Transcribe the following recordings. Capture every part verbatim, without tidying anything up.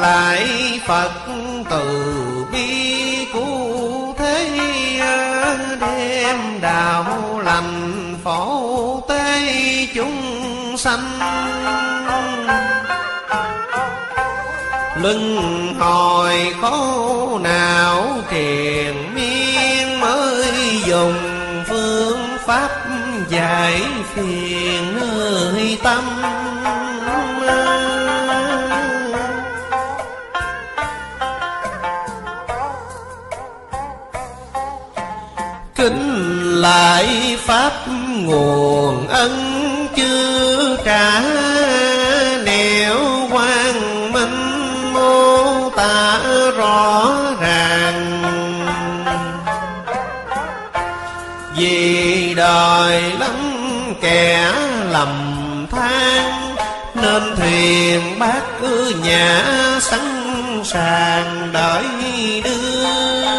lại Phật từ bi cứu thế, đem đạo lành phổ tế chúng sanh. Luân hồi khổ não triền miên, mới dùng phương pháp giải phiền nơi tâm. Kính lại pháp nguồn ân chưa trả, nẻo quang minh mô tả rõ ràng. Vì đời lắm kẻ lầm than, nên thuyền bác cứ nhã sẵn sàng đợi đưa.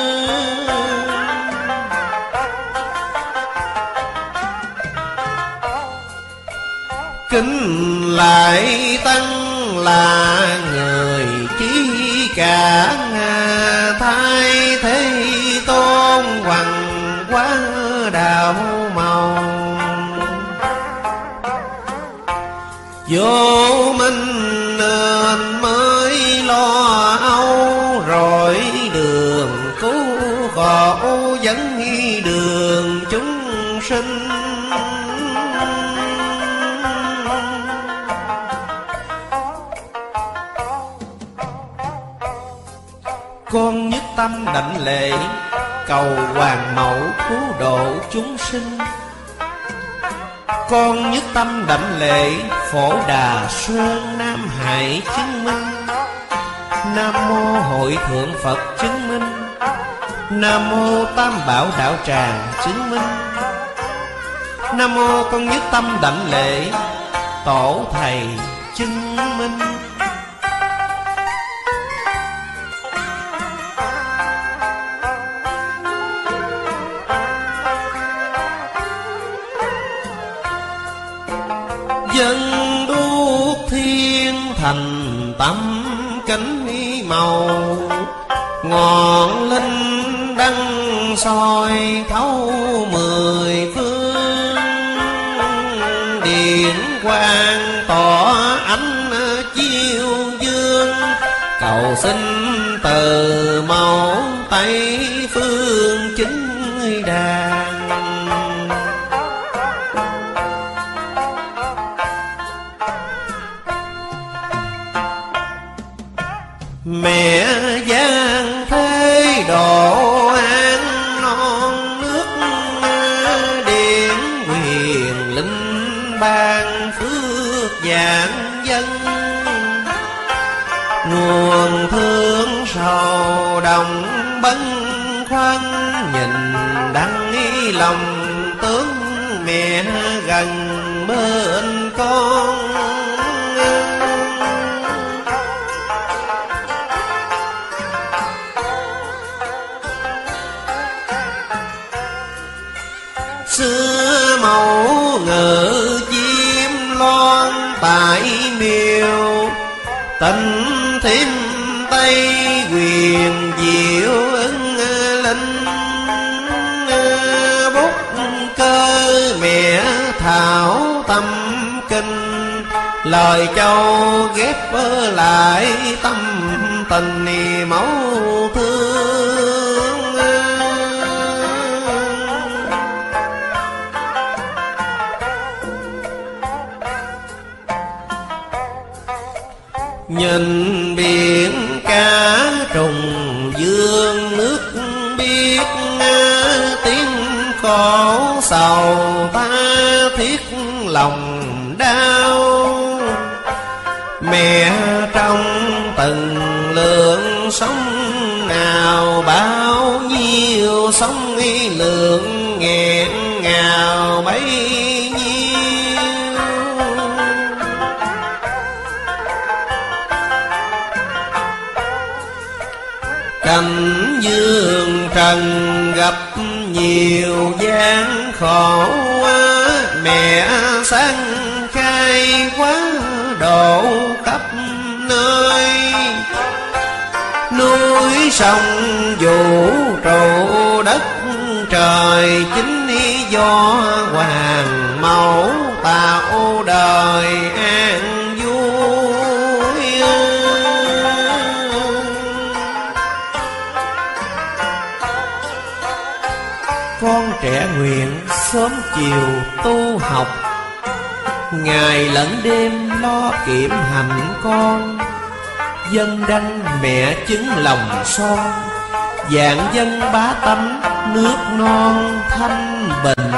Kính lại tăng là người chí cả, thay thế tôn hoàng quá đạo màu. Vô minh nên mới lo âu, rồi đường cứu khổ dẫn đường chúng sinh. Con nhất tâm đảnh lễ, cầu hoàng mẫu cứu độ chúng sinh. Con nhất tâm đảnh lễ, Phổ Đà Sơn Nam Hải chứng minh. Nam mô Hội Thượng Phật chứng minh. Nam mô Tam Bảo Đạo Tràng chứng minh. Nam mô con nhất tâm đảnh lễ, Tổ Thầy chứng minh. Dân đuốc thiên thành tâm cánh màu, ngọn linh đăng soi thấu mười phương. Điện quang tỏ ánh chiêu dương, cầu xin từ mẫu Tây phương chính đàn. Mẹ giang thế độ an non nước, điển quyền linh ban phước vạn dân. Nguồn thương sầu đồng bấn khoăn, nhìn đắng ý lòng tướng mẹ gần bên con. Xưa mẫu ngự chim loan tại miều, tình thiêm Tây quyền diệu ứng linh. Bút cơ mẹ thảo tâm kinh, lời châu ghép lại tâm tình mẫu thương. Nhìn biển cá trùng dương, nước biết tiếng khổ sầu tha thiết lòng đau. Mẹ trong từng lượng sống nào, bao nhiêu sống lượng nghẹn ngào bấy nhiêu. Cảnh dương trần gặp nhiều gian khổ, mẹ sáng khai quá độ khắp nơi. sông vũ trụ đất trời, chính do hoàng mẫu tạo đời an vui. Con trẻ nguyện sớm chiều tu học, ngày lẫn đêm lo kiệm hạnh con. Dân đăng mẹ chứng lòng son, vạn dân bá tánh nước non thanh bình.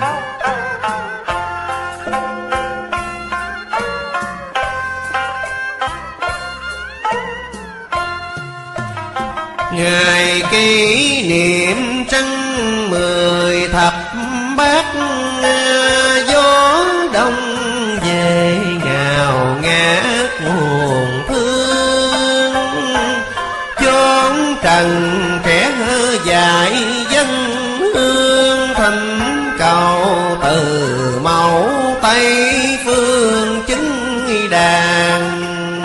Ngày kỷ niệm trăng mười thập bát, gió đông về ngào ngát nguồn thương. Chốn trần trẻ dại dân hương, thành cầu từ mẫu Tây phương chứng đàn.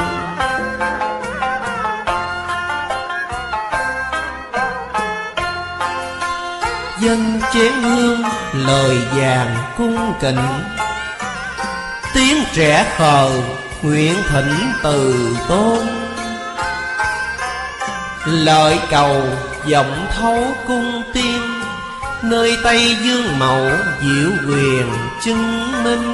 Dân chén hương lời vàng cung kính, tiếng trẻ khờ nguyện thỉnh từ tôn. Lời cầu vọng thấu cung tiên, nơi Tây Dương mẫu diệu quyền chứng minh.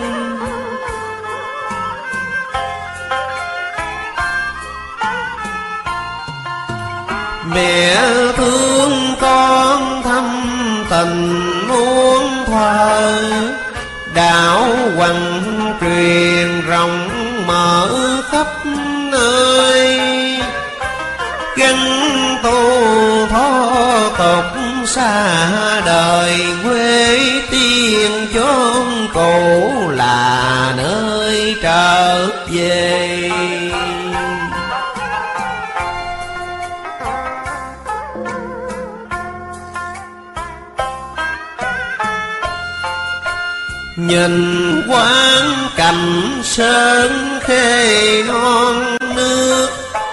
Mẹ thương con thâm tình muôn thuở, đạo hoằng truyền rộng mở khắp nơi. Gắn tu thó tục xa đời, quê tiên chốn cũ là nơi trở về. Nhìn quán cảnh sơn khê non nước,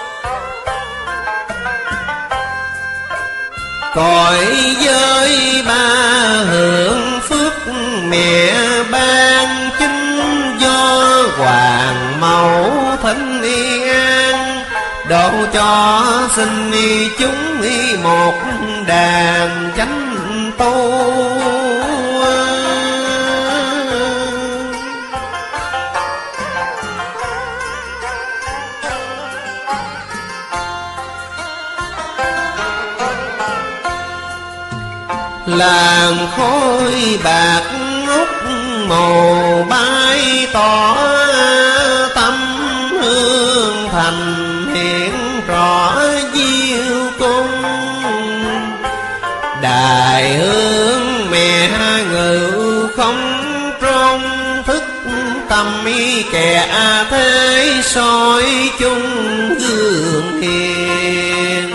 cõi giới ba hưởng phước mẹ ban chính. Do hoàng mẫu thánh an, độ cho sinh chúng một đàn chánh tu. Làng khói bạc ngút màu bay tỏ, tâm hương thành hiện rõ diêu cung. Đài hương mẹ ngự không trong, thức tâm kẻ thế soi chung gương hiền.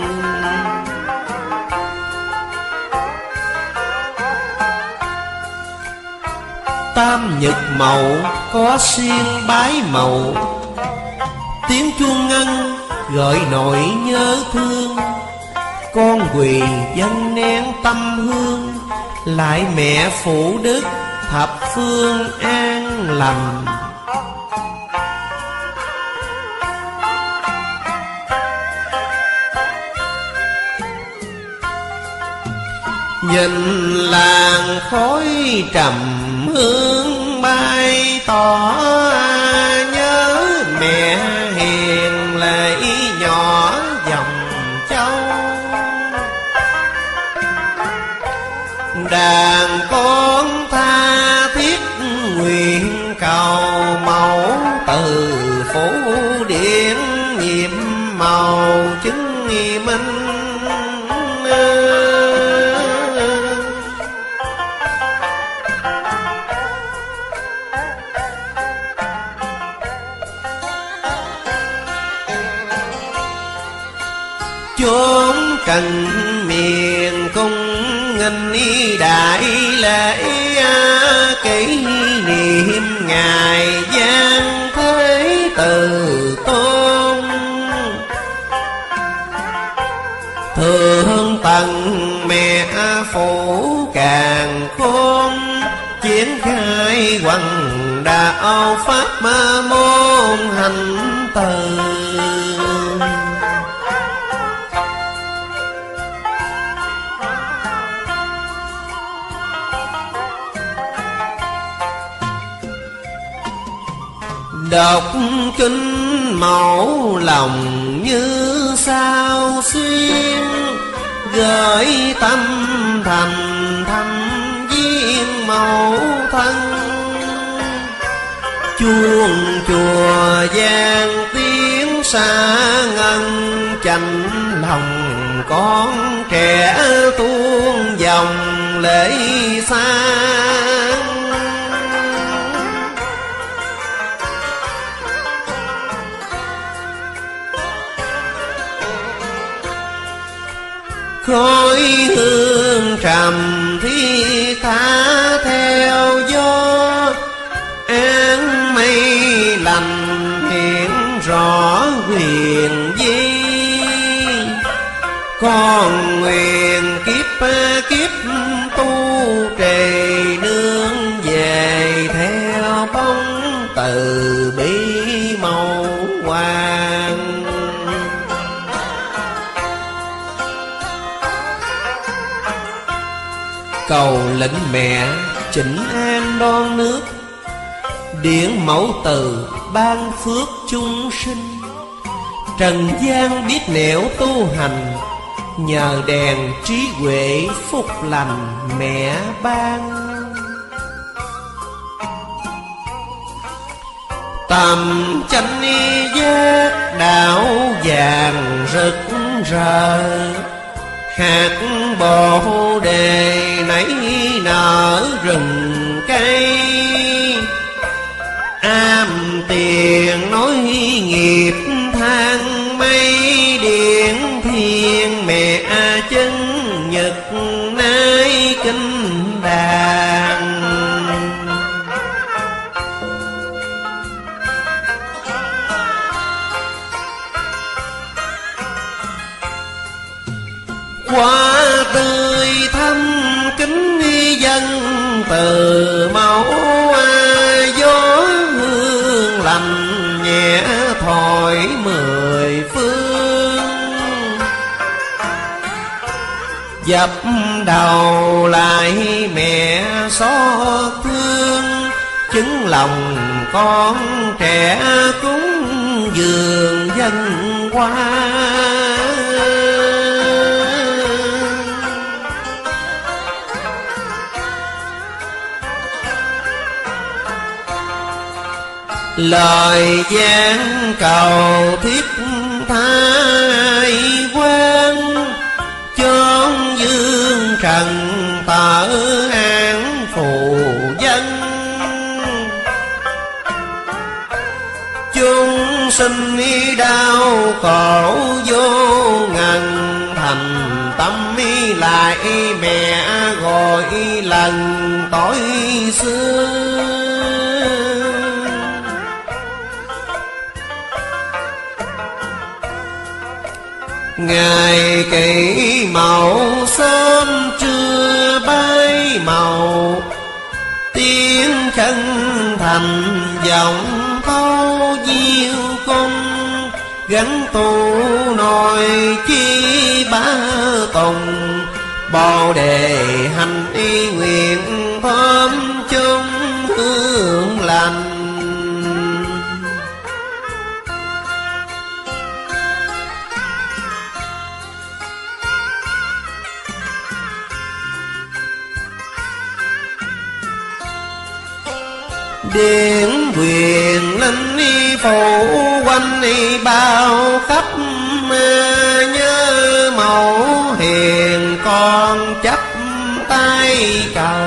Tam nhật mậu có xiên bái mậu, tiếng chuông ngân gợi nỗi nhớ thương. Con quỳ dâng nén tâm hương, lại mẹ phụ đức thập phương an lành. Nhìn làng khói trầm hương bay tỏ, nhớ mẹ hiền lệ nhỏ dòng châu. Đàn con tha thiết nguyện cầu mẫu, từ phủ điện nhiệm màu chứng minh. Chốn trần miền cung nghinh đại lễ, kỷ niệm ngày Giang Thế Từ Tôn. triển khai hoằng đạo pháp ma môn hành từ. Đọc kinh mẫu lòng như sao xuyên, gửi tâm thành thăm viên mẫu thân. Chuông chùa vang tiếng xa ngân, chạnh lòng con trẻ tuôn dòng lễ sang. Khói hương trầm thi tha theo gió, áng mây lành hiện rõ huyền vi. Con nguyện kiếp kiếp tu trì, nương về theo bóng từ bi màu hoàng. Cầu lệnh mẹ chỉnh an đoan nước, điển mẫu từ ban phước chúng sinh. Trần gian biết nẻo tu hành, nhờ đèn trí huệ phúc lành mẹ ban. Tầm chánh giác đạo vàng rực rỡ, hạt bồ đề nảy nở rừng cây. Am tiền nói nghiệp than mây, điện thiên mẹ chân nhật nay kinh đàn. Hoa tươi thăm kính dân, từ mẫu gió hương lành nhẹ thổi mười phương. Dập đầu lại mẹ xót thương, chứng lòng con trẻ cúng dường dân hoa. Lời gian cầu thiết thái quan, chốn dương trần tở an phù dân. Chúng sinh đau khổ vô ngần, thành tâm lại mẹ gọi lần tối xưa. Ngày kỷ màu sớm trưa bay màu, tiếng chân thành giọng thâu diêu cung. Gắn tu nồi chi ba tùng, bồ đề hành y nguyện thơm chung hương lành. Điển quyền linh phủ quanh bao khắp, nhớ mẫu hiền con chắp tay cầu.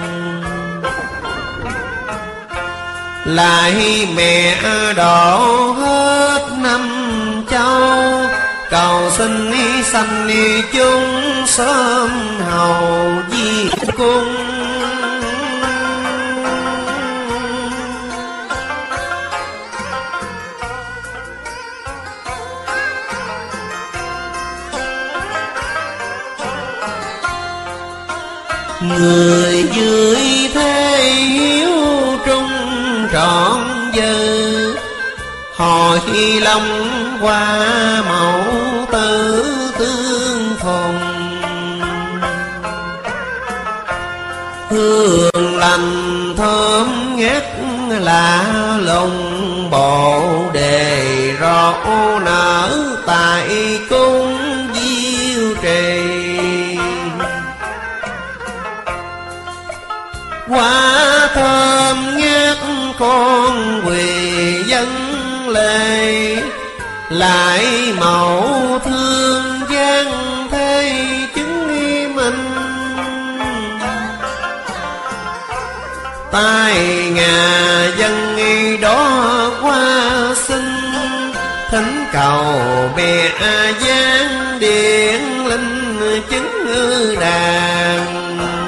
Lại mẹ độ hết năm châu, cầu xin sanh chúng sớm hầu di cung. Người dưới thế lòng hoa mẫu tử tương phùng. Hương lành thơm ngát lạ lùng, bồ đề rộ nở tại cung Diêu Trì. Hoa thơm ngát con quỳ dân lệ, lại mẫu thương gian thế chứng minh. Tai ngà dân đó qua sinh, thỉnh cầu bè giáng điện linh chứng đàn.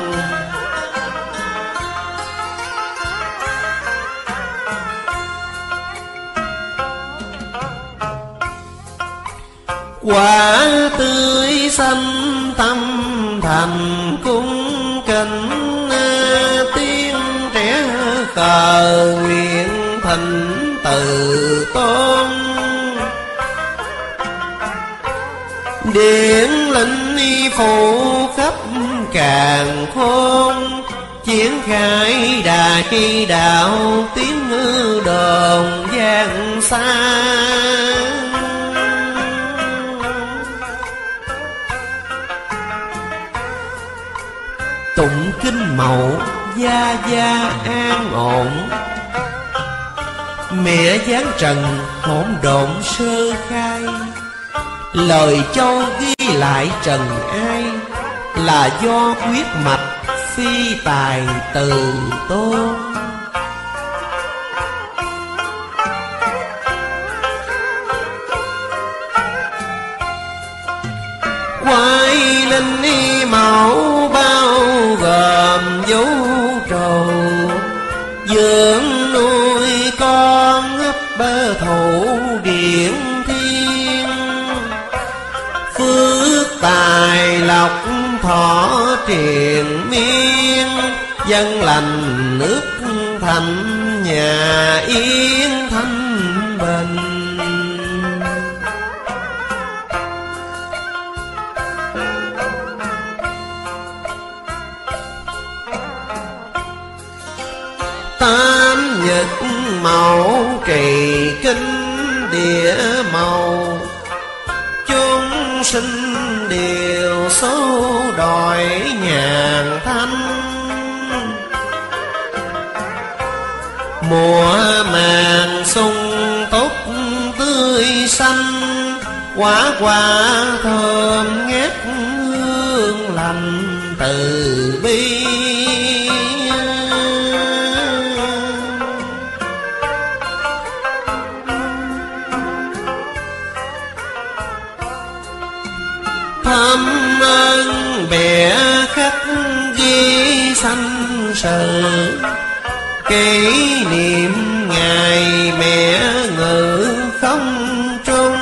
Quả tươi xanh tâm thành cung kính, tiếng trẻ cờ nguyện thịnh từ tôn. Điển linh phụ khắp càn khôn, triển khai đại đạo tiếng đồn vang xa. Tụng kinh mẫu gia gia an ổn, mẹ giáng trần hỗn độn sơ khai. Lời châu ghi lại trần ai, là do huyết mạch phi tài từ tôn. Quay linh mẫu bao gồm vũ trụ, dưỡng nuôi con ấp bơ thủ điện thiên. Phước tài lộc thọ triền miên, dân lành nước thành nhà yên thanh bình. Tam nhật mẫu trì kinh địa màu, chúng sinh đều số đòi nhàn thanh. Mùa màng sung túc tươi xanh, quả quả thơm ngát hương lành từ bi. Thâm ơn bè khắc ghi sanh sự, kỷ niệm ngày mẹ ngự không trung.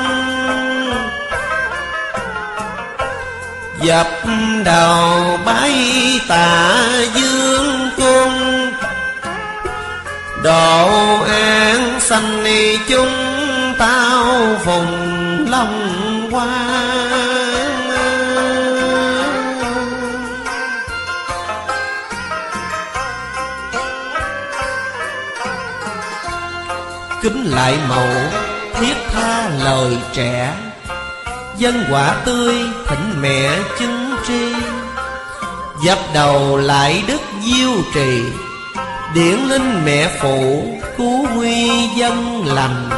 Dập đầu bái tạ dương cung, độ an sanh chúng tao phùng long hoa. Kính lại mẫu thiết tha lời trẻ, dân quả tươi thỉnh mẹ chứng tri. Dập đầu lại đức Diêu Trì, điển linh mẹ phụ cứu nguy dân lành.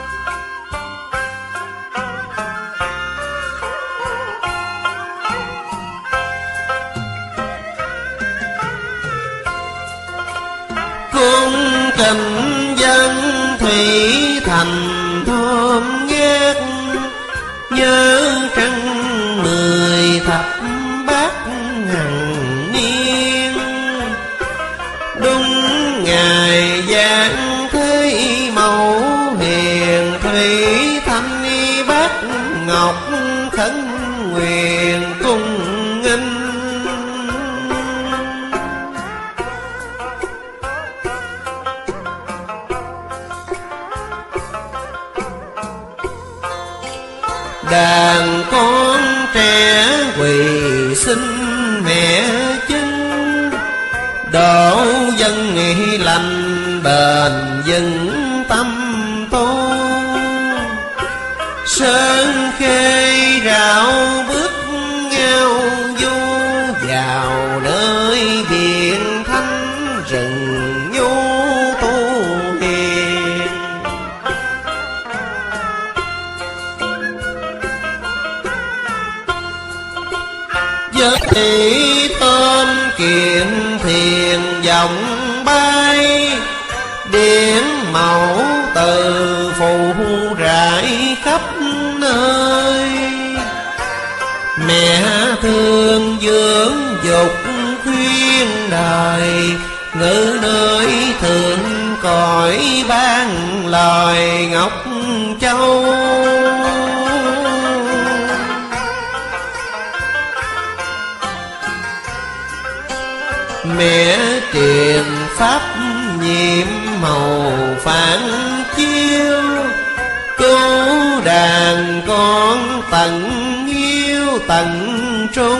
Cung kính dân thủy thành thơm ngát, nhớ trăng mười thập bát hằng niên. Đúng ngày giáng thế mẫu hiền thủy thanh bát ngọc khấn nguyện cung nghinh. đàn con trẻ quỳ xin mẹ chứng, độ dân nghị lành bền vững tâm tôn. Sơn khê rạo bước ngao du vào nơi biển thanh rừng nhu tu hiền. Với tên kiện thiền dòng bay, điển mẫu từ phù rải khắp nơi. Mẹ thương dưỡng dục khuyên đời, ngữ nơi thượng cõi ban lời Ngọc Châu. Mẹ truyền pháp nhiệm màu phản chiếu, cứu đàn con tận hiếu tận trung.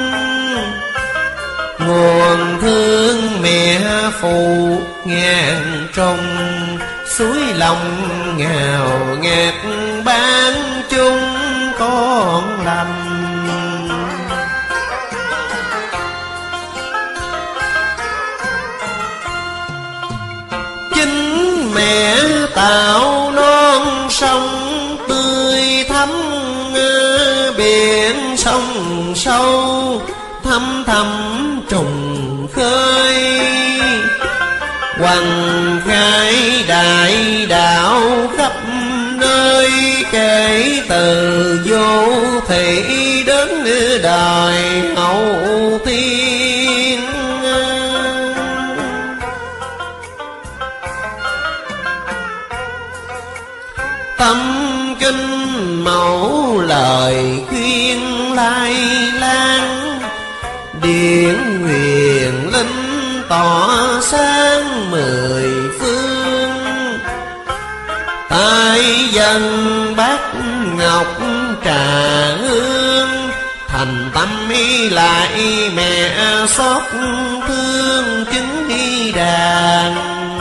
Nguồn thương mẹ phù ngàn trong, suối lòng ngào ngạt ban chung con lành. Chính mẹ tạo non sông tươi thắm, biển sông sâu thăm thăm trùng khơi. Hoằng khai đại đạo khắp nơi, kể từ vô thị đến đời hậu thiên. Tâm kinh mẫu lời khuyên lai lan, điển huyền linh tỏ sáng mười phương. Tai dân bát ngọc trà hương, thành tâm ý lại mẹ xót thương chứng đi đàn.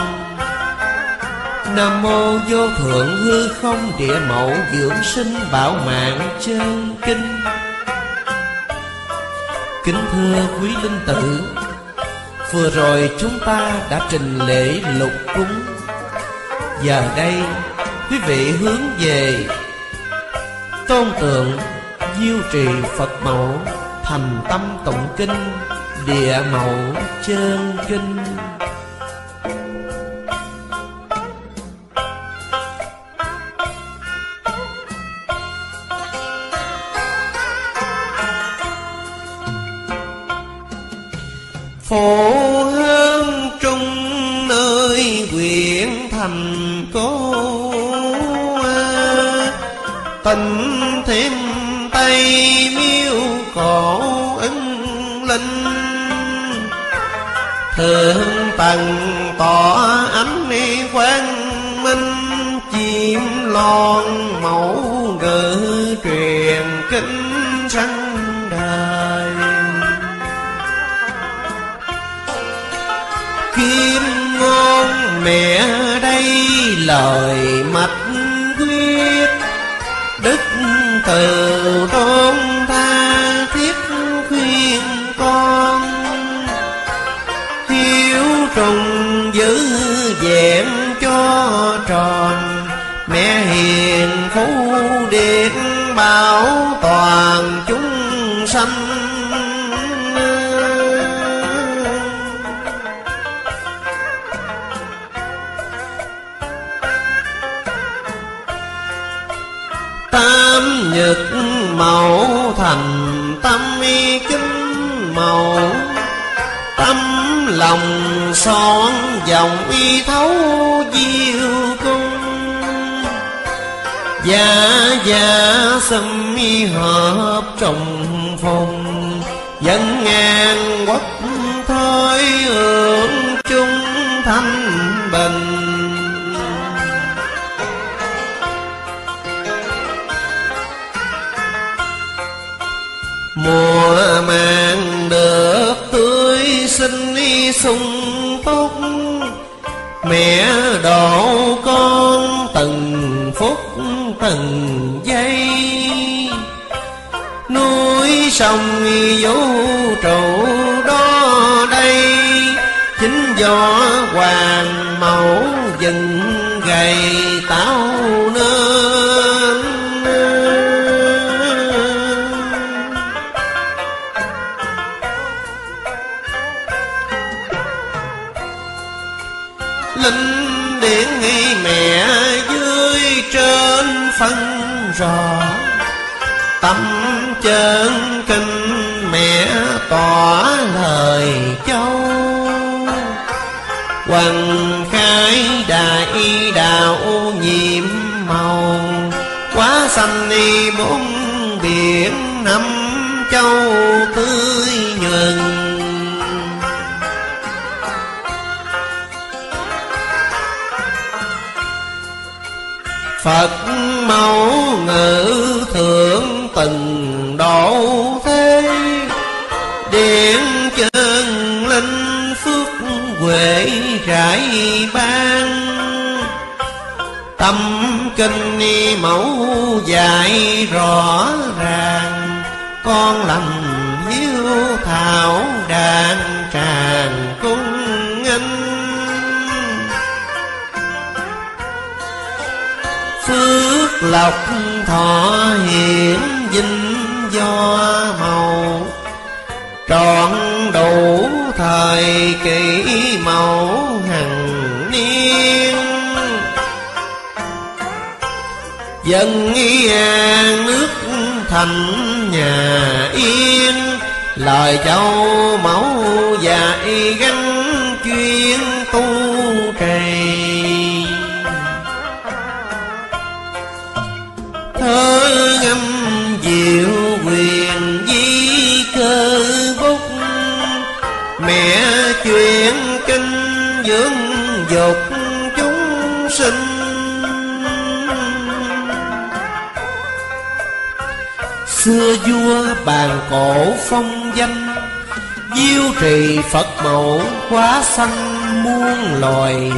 Nam mô vô thượng hư không địa mẫu dưỡng sinh bảo mạng chân kinh. Kính thưa quý linh tử, vừa rồi chúng ta đã trình lễ lục cúng. Giờ đây quý vị hướng về tôn tượng Diêu Trì Phật mẫu, thành tâm tụng kinh địa mẫu chân kinh. Phổ hương trung nơi huyện thành cố, tình thêm tây miêu cổ ưng linh. Thượng tầng tỏ ánh quang minh, chim lon mẫu ngữ truyền kinh sanh đời. Kim ngôn mẹ đây lời mạch quyết, đức từ tôn tha thiết khuyên con. Hiếu trùng giữ vẹn cho tròn, mẹ hiền phú điện bảo toàn chúng sanh. Tam nhật mẫu thành tâm kính mẫu, tâm lòng son dòng y thấu diêu cung. Gia gia xâm y hợp trồng phùng, dân ngang quốc thôi hưởng chung thanh bình. mùa màng được tươi xinh sung túc, mẹ độ con từng phút từng giây. Núi sông vũ trụ đó đây, chính do hoàng mẫu dựng gầy tạo nên. Linh điển mẹ dưới trên phân rõ, tâm chân kinh mẹ tỏ lời châu. Hoàng khai đại đạo nhiệm màu, quá xanh đi bốn biển năm châu tươi nhuần. Phật mẫu ngự thượng từng độ thế, điện chân linh phước huệ rải ban. Tâm kinh mẫu dạy rõ ràng, con lành hiếu thảo đàn tràng cung nghênh. Phước lộc thọ hiển vinh do màu, trọn đủ thời kỳ mẫu hằng niên. Dân an nước thành nhà yên, lời châu mẫu dạy gắn chuyên tu trì. Thơ ngâm diệu quyền di cơ bút, mẹ chuyện kinh dưỡng dục chúng sinh. Xưa vua bàn cổ phong danh, diêu trì Phật mẫu quá sanh muôn loài.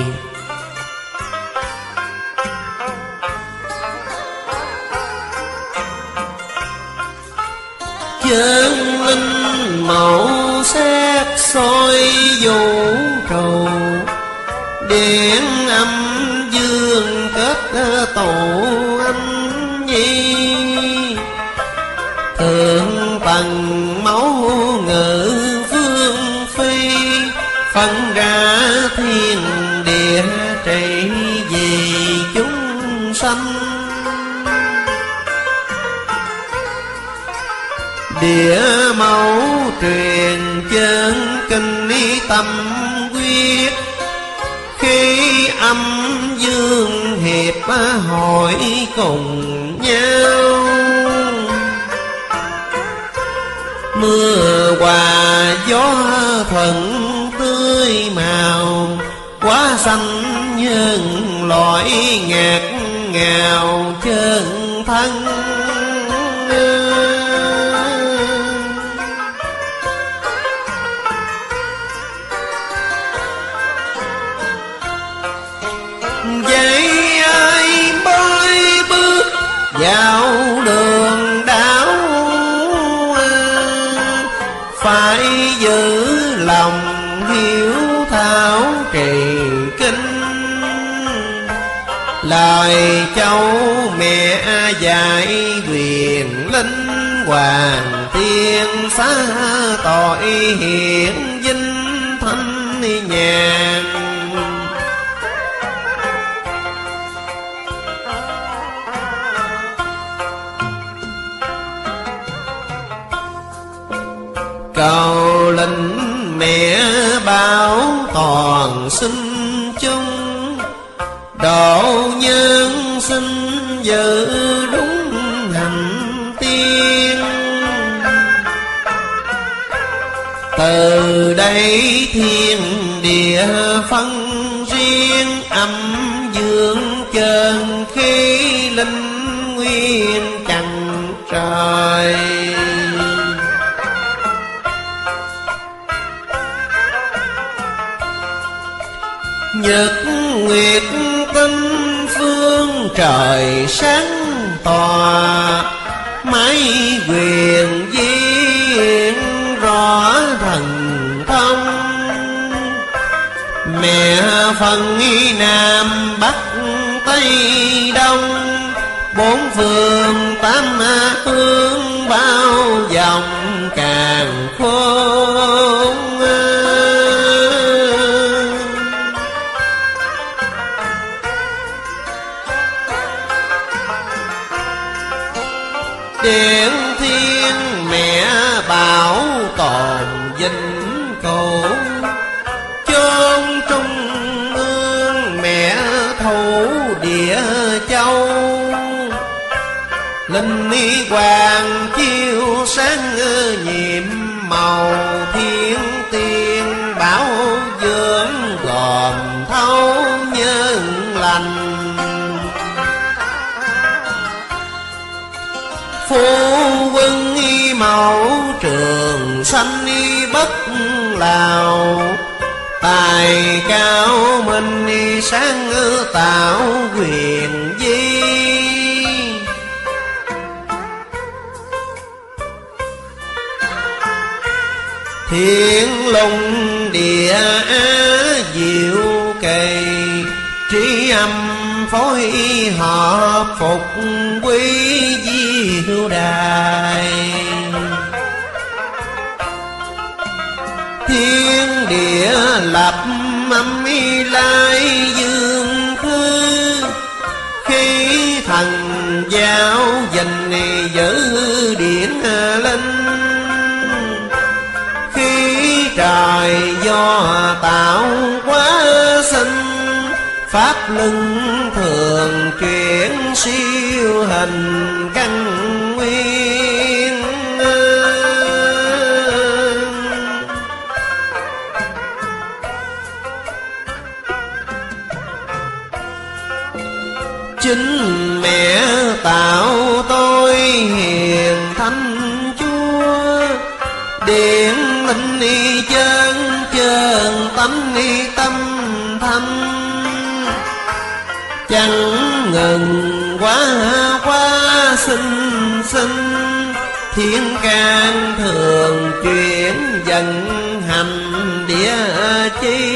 Chân linh mẫu xét soi vũ trụ, điện âm dương kết tụ anh nhi. Thượng tầng mẫu ngự phương phi, phân ra thiên địa trị vì chúng sanh. Địa mẫu truyền chân kinh ý tâm quyết, khi âm dương hiệp hội cùng nhau. Mưa hòa gió thuận tươi màu, quá xanh nhân loại ngạt ngào chân thân. Vậy ai mới bước vào đường đạo, phải giữ lòng hiếu thảo trì kinh. Lời châu mẹ dạy quyền linh, hoàng thiên xá tội hiện vinh thanh nhàn. Cầu linh mẹ bảo toàn sinh chung, độ nhân sinh giữ đúng hành tiên. Từ đây thiên địa phân riêng, âm dương chân khí linh nguyên trần trời. nhật nguyệt tinh phương trời sáng tỏa, mái quyền viên rõ thần thông. Mẹ phân nam bắc tây đông, bốn phương tám hướng bao vòng càn khôn. Điện thiên mẹ bảo tồn vĩnh cửu, chốn trung ương mẹ thủ địa châu. Linh y hoàng chiếu sáng nhiệm màu, thiên tiên bảo dưỡng gồm thấu nhân lành. Phu quân y mẫu trường sanh y bất lào, tài cao minh y sáng tạo quyền di. Thiên lùng địa á diệu kỳ, trí âm phối hợp phục quý diệu đài. Thiên địa lập âm y lai dương khư, khi thần giáo dình giữ điện linh. Khi trời do tạo hóa sinh, pháp luân thường chuyển siêu hình căn nguyên. Chính mẹ tạo tôi hiền thánh chúa, điện linh y chân chân tánh y tâm thanh. Chẳng ngừng quá quá sinh sinh, thiên can thường chuyển dần hành địa chi.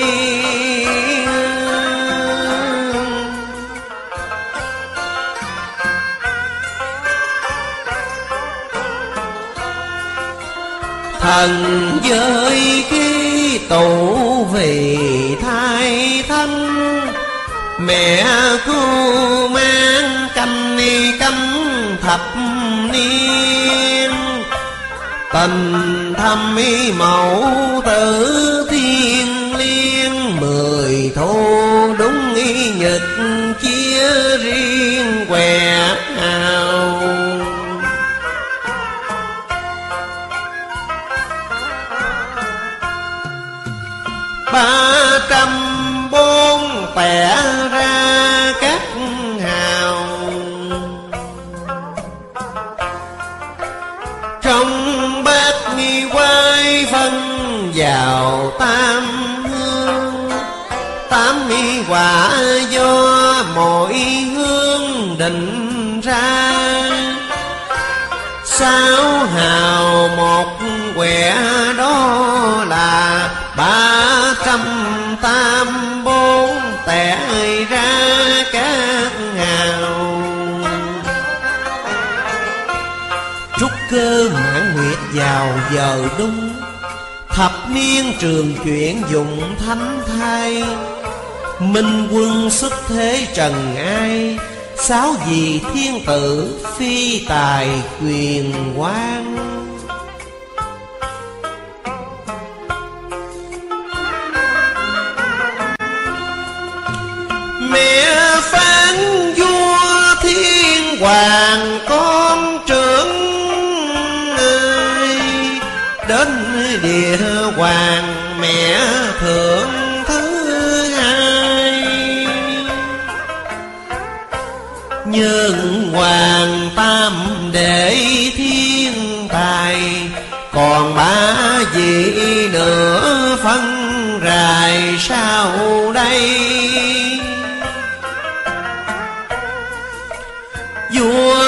Thần giới khi tụ vì thai thân, mẹ cứu mang canh ni canh thập niên. Tình thâm y mẫu tử thiên liêng, mười thu đúng y nhật chia riêng què hào. Ba trăm bốn tẻ ra các hào, trong bát nghi quay phân vào tam hương. Tám nghi quả do mỗi hương định ra, sáu hào một quẻ đó là ba trăm tam bốn tẻ ra các hào. Trúc cơ mãn nguyệt vào giờ đung, thập niên trường chuyển dụng thánh thai. Minh quân xuất thế trần ai, sáu vị thiên tử phi tài quyền quan. Mẹ phán vua thiên hoàng con trưởng ơi, đến địa hoàng mẹ thượng thứ hai. Nhân hoàng tam đệ thiên tài, còn ba vị nữa phân rài sau đây.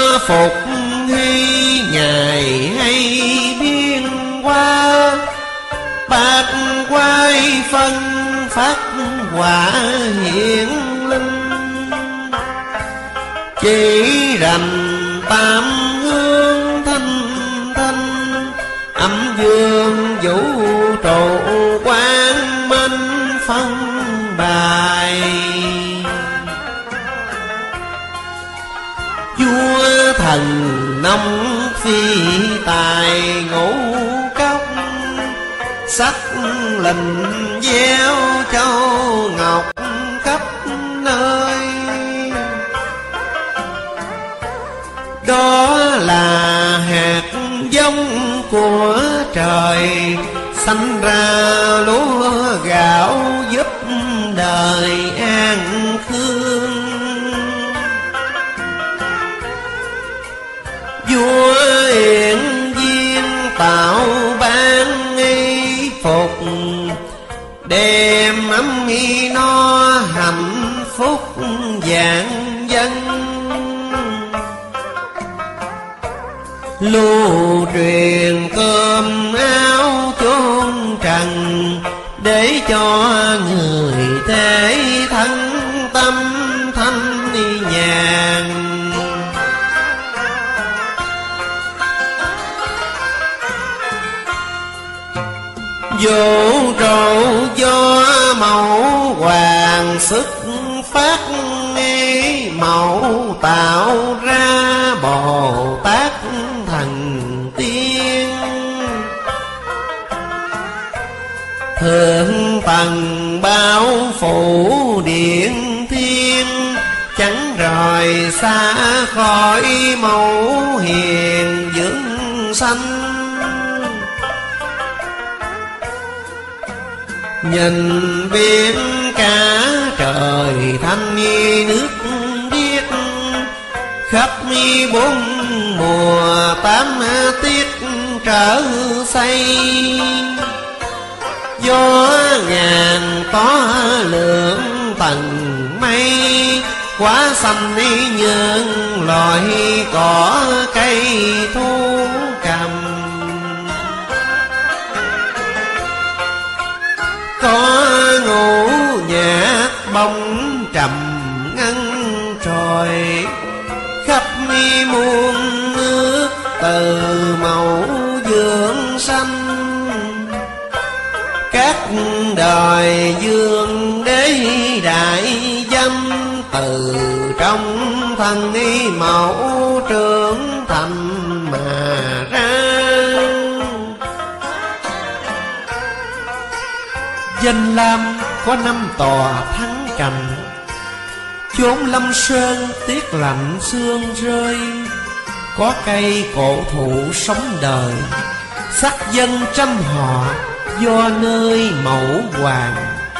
phục hy ngày hay biên qua, bạc quay phân phát quả hiển linh. Chỉ rành tam hương thanh thanh, âm dương vũ trụ quang minh phân bài. Vua thần nông phi tài ngũ cốc, sắc lình gieo châu ngọc khắp nơi. Đó là hạt giống của trời, sanh ra lúa gạo giúp đời an khương. Vua Yên Viên tạo ban y phục, đem ấm y no hạnh phúc vạn dân. Lưu truyền cơm áo chốn trần, để cho người thế thân tâm thanh nhàn. Vũ trụ do mẫu hoàng xuất phát, mẫu tạo ra Bồ Tát thần tiên. Thượng tầng bao phủ điện thiên, chẳng rời xa khỏi mẫu hiền dưỡng sanh. Nhìn biển cả trời thanh như nước biếc, khắp bốn mùa tám tiết trở xây. Gió ngàn có lượng tầng mây, quá xanh như loài cỏ cây thu cầm. Có ngũ nhạc bóng trầm ngân trồi, khắp mi muôn nước từ màu dương xanh. Các đời dương đế đại dâm, từ trong thân y mẫu trưởng thành mà ra. Danh lam có năm tòa thắng cành, chốn lâm sơn tiết lạnh sương rơi. Có cây cổ thụ sống đời, sắc dân trăm họ do nơi mẫu hoàng.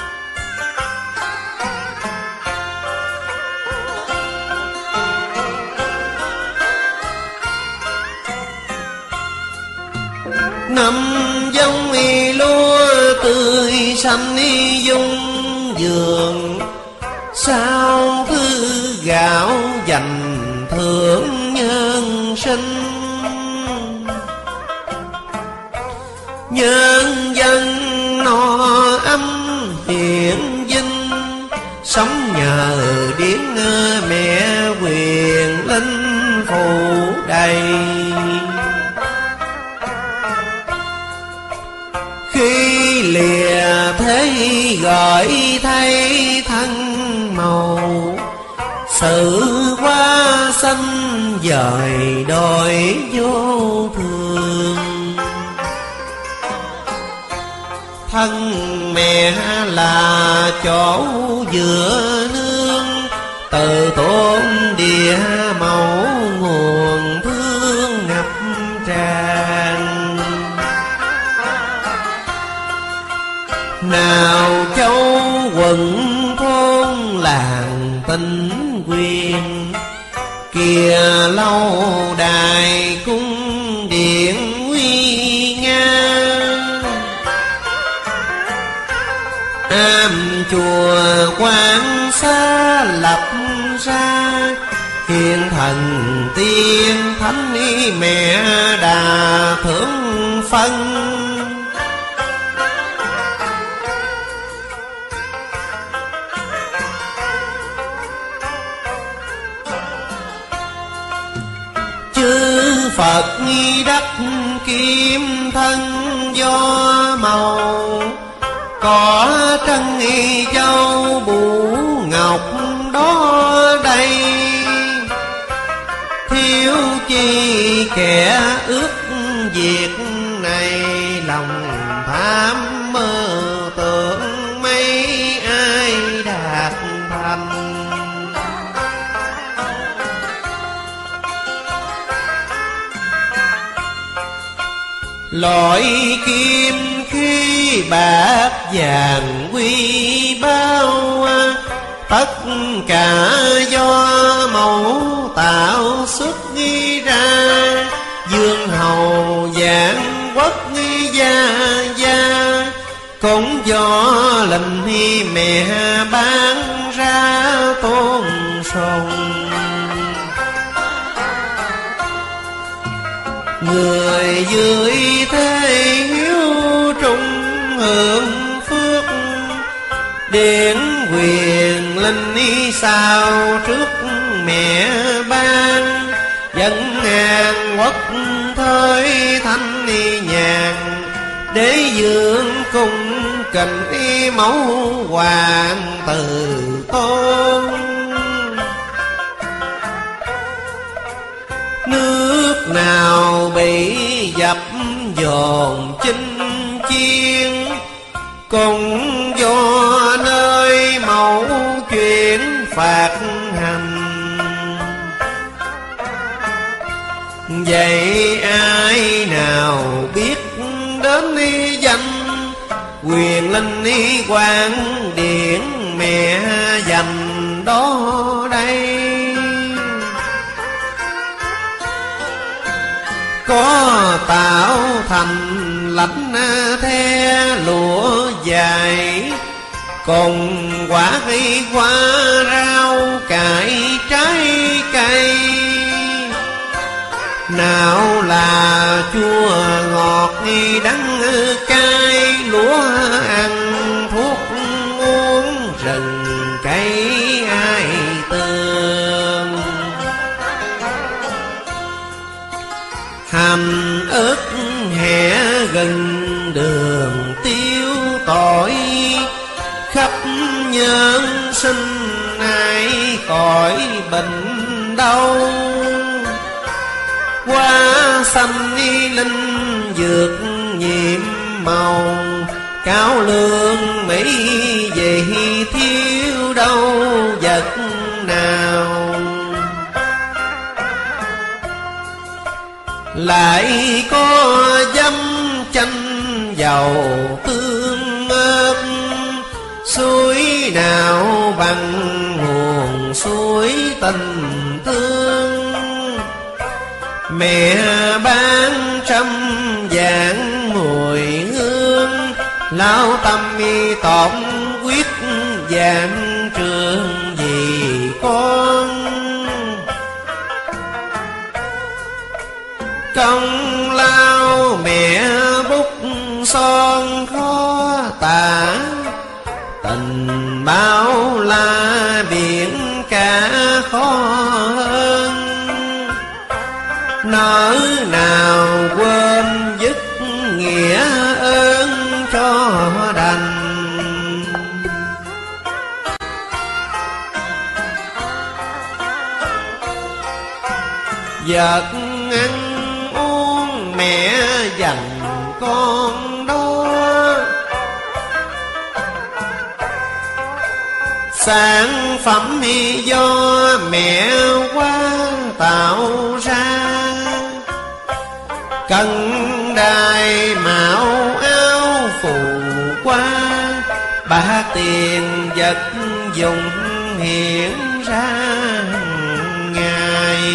Năm giống y lúa tươi xanh y dung vườn, sao thứ gạo dành thưởng nhân sinh. Nhân dân no ấm hiển vinh, sống nhờ điển mẹ quyền linh phù đầy. Khi lìa thế gọi thay thân màu, sự hoa xanh dời đôi vô thường. Thân mẹ là chỗ dựa nương, từ tôn địa mẫu nguồn thương ngập tràn. Nào châu quận thôn làng tinh quyền, kìa lâu đài cung điện nguy nga. Am chùa quan xa lập ra, Hiền thần tiên thánh mẹ đà thượng phân. Chư Phật đắc kim thân do màu, có trân châu bủ ngọc đó đây. Thiếu chi kẻ ước việc này, lòng tham mơ tưởng mấy ai đạt thành. Loại kim khí bạc vàng quy bao, tất cả do mẫu tạo xuất nghi ra. Dương hầu giảng quốc nghi gia gia, cũng do lệnh mẹ ban ra tôn sùng. Người dưới thế hiếu trung hưởng phước, điển quyền linh sao trước mẹ ban. Dân ngàn quốc thới thanh nhàn, để dưỡng cung cần mẫu hoàng từ tôn. Nước nào bị dập dồn chinh chiến, cùng do nơi mẫu chuyển phạt hành. Vậy ai nào biết đến danh, quyền linh quan điển mẹ dành đó đây. Có tạo thành lãnh the lụa dài, cùng quả hoa rau cải trái cây. Nào là chua ngọt đắng cay, lúa ăn thuốc uống rừng cây ai tương. Hành ớt hẹ gần đường tiêu tỏi, khắp nhân sinh ai cõi bệnh đau. Hoa xanh linh dược nhiệm màu, cao lương mỹ về thiếu đâu vật nào. Lại có dâm chanh dầu tương ớt, suối nào bằng nguồn suối tình thương. Mẹ ban trăm dạng mùi hương, lao tâm mi tổn quyết dạng trường vì con. Công lao mẹ bút son khó tả, tình bao la biển cả khó hơn. Nỡ nào quên dứt nghĩa ơn cho đành. Vật ăn uống mẹ dành con đó, sản phẩm do mẹ qua tạo ra. Cân đài mạo áo phù qua, bạc tiền vật dụng hiện ra ngày.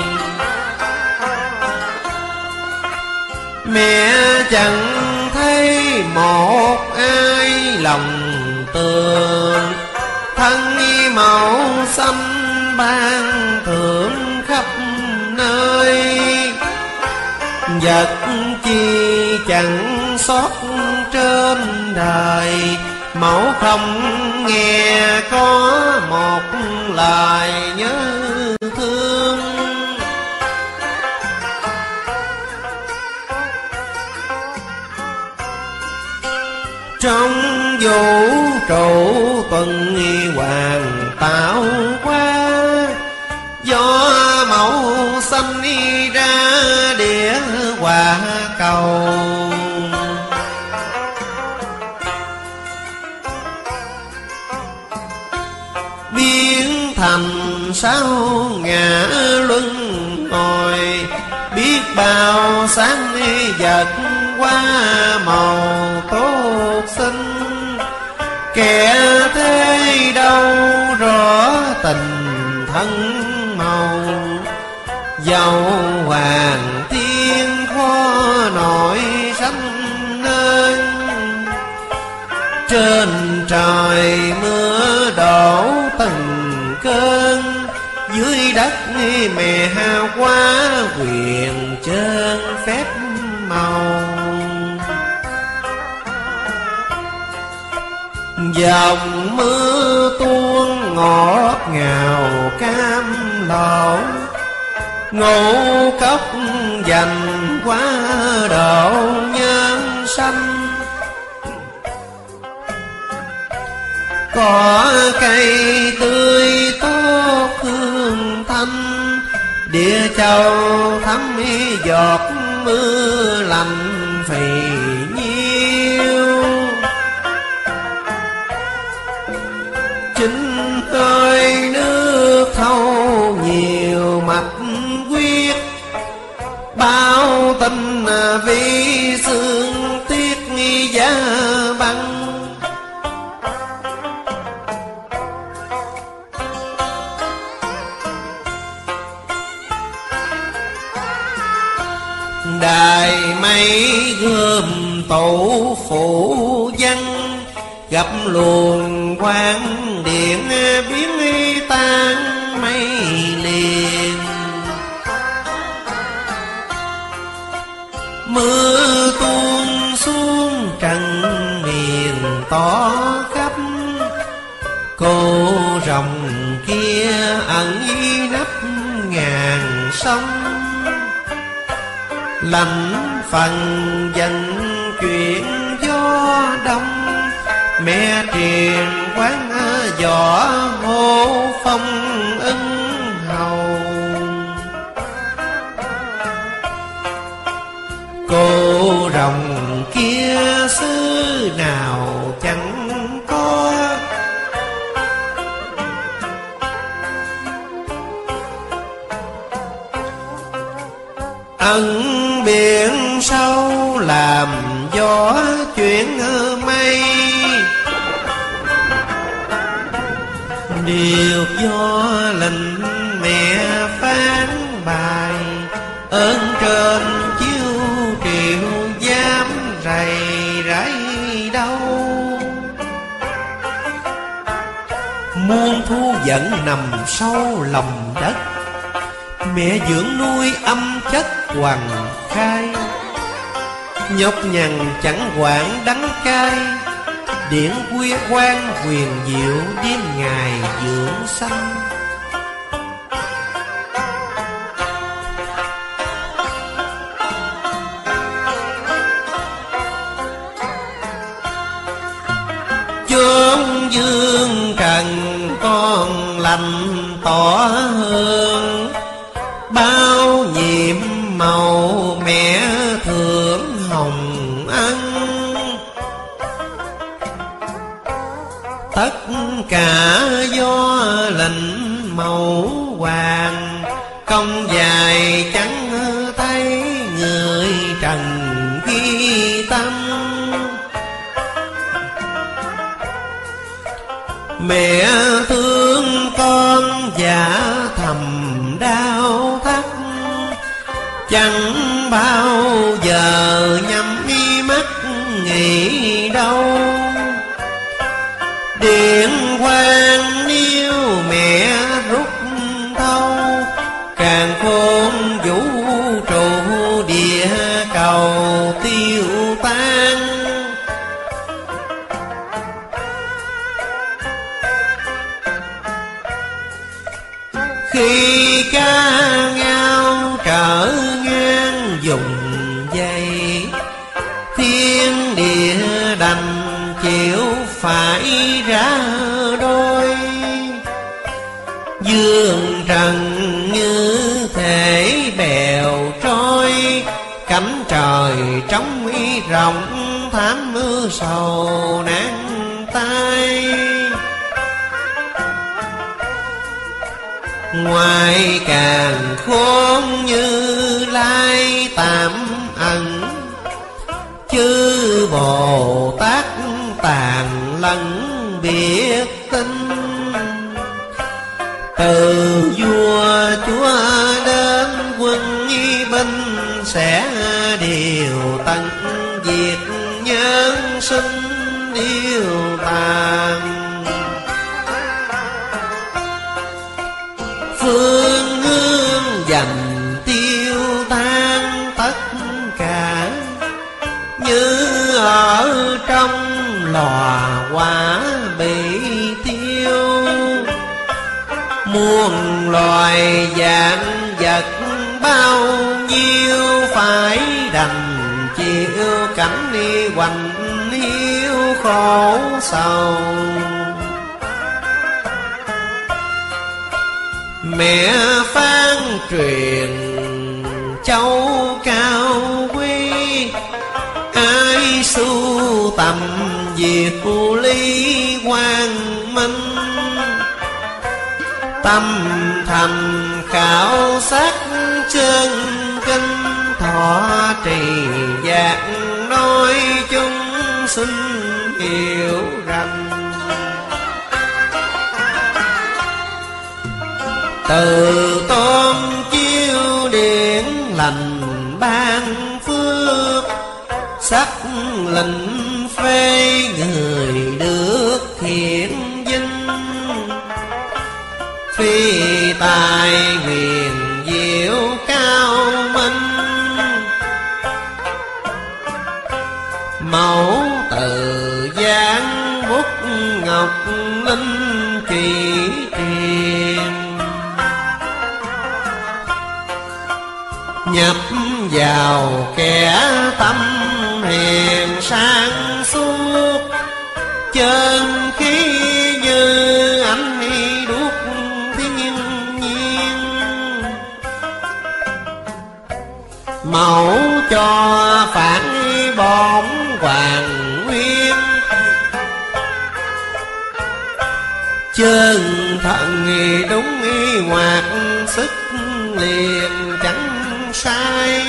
Mẹ chẳng thấy một ai lòng tường, thân mẫu xanh ban thượng vật chi chẳng sót trên đời, mẫu không nghe có một lời nhớ thương. Trong vũ trụ tuần hoàn tạo qua, do mẫu sanh ra địa hòa cầu. Biến thành sáu ngã luân hồi, biết bao sáng vật qua màu tốt xinh. Kẻ thế đâu rõ tình thân màu, dầu hoàng thiên khó nổi sanh nên. Trên trời mưa đổ từng cơn, dưới đất mẹ hao quá quyền trơn phép màu. Dòng mưa tuôn ngọt ngào cam lộ, ngũ cốc dành quá độ nhân sanh. Có cây tươi tốt hương thanh, địa châu thấm giọt mưa lành phì nhiêu. Chính ơi nước thâu nhiều mạch quyết, bao tình vì xương tiết giá băng. Đài mây gươm tổ phủ văn, gặp luồng quang điện biến tan mây liền. Mưa tuôn xuống trần miền tỏ khắp, cô rồng kia ẩn nấp ngàn sông. Lạnh phần dần chuyện gió đông, mẹ truyền quán võ hô phong ưng hầu. Cô rồng kia xứ nào chẳng có, ẩn biển sâu làm gió chuyển mây. Điều do lệnh mẹ phán bài, ơn trên chiếu triệu dám rầy rải đâu. Muôn thu giận nằm sâu lòng đất, mẹ dưỡng nuôi âm chất hoàng khai. Nhọc nhằn chẳng quản đắng cay, điển quy quan quyền diệu đêm ngày dưỡng sanh. Chốn dương trần con lành tỏ hương, bao nhiệm màu mẹ thưởng hồng ân. Tất cả do lệnh mẫu hoàng, công dài chẳng thấy người trần ghi tâm. Mẹ thương con dạ thầm đau thắt, chẳng bao giờ nhắm mi mắt nghĩ đâu. Điện quang niêu mẹ rút thâu, càng khôn vũ trụ địa Khi ca ngao trở ngang dùng dây, thiên địa đành chịu phải ra đôi. Dương trần như thể bèo trôi, cánh trời trống rộng thảm mưa sầu nan tai. Ngoài càng khôn Như Lai tạm ẩn, chư Bồ Tát tàn lẫn biết tin. Từ vua chúa đến quân binh, sẽ điều tận diệt nhân sinh điều tàn. Phương hương dành tiêu tan tất cả, như ở trong lò hỏa bị thiêu. Muôn loài dạng vật bao nhiêu, phải đành chịu cảnh đi hoành hiu khổ sầu. Mẹ phán truyền châu cao quý, ai sưu tầm việc lý quang minh. Tâm thành khảo sát chân kinh, thọ trì dạng nói chúng sinh hiểu rằng. Từ tôn chiếu điển lành ban phước, sắc lệnh phê người được thiện vinh. Phi tài huyền diệu cao minh, mẫu từ giáng bút ngọc linh kỳ truyền. Nhập vào kẻ tâm hiền sáng suốt, chân khí như ánh đuốc thiên nhiên. Mẫu cho phản bổn hoàng nguyên, chân thần đúng ngoạc sức liền chẳng sai.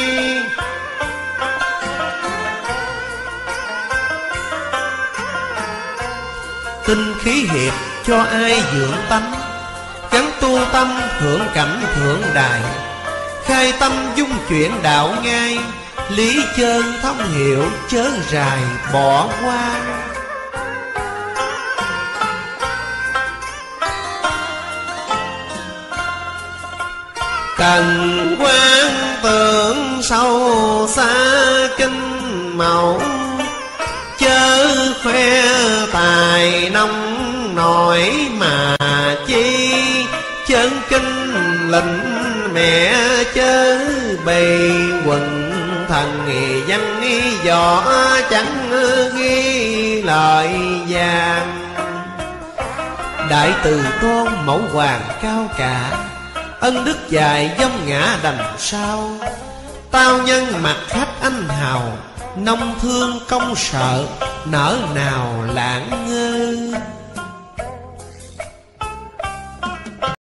Tinh khí hiệp cho ai dưỡng tâm, gắn tu tâm hưởng cảnh thượng đài. Khai tâm dung chuyển đạo ngay, lý chân thông hiểu chớ rài bỏ qua. Cần quan tưởng sâu xa kinh mẫu, chớ khoe tài nông nổi mà chi. Chân kinh lệnh mẹ chớ bày quần, thần văn võ chẳng ghi lời vàng. Đại từ tôn mẫu hoàng cao cả, ân đức dài dông ngã đành sao. Tao nhân mặt khách anh hào, nông thương công sợ nỡ nào lãng ngơ.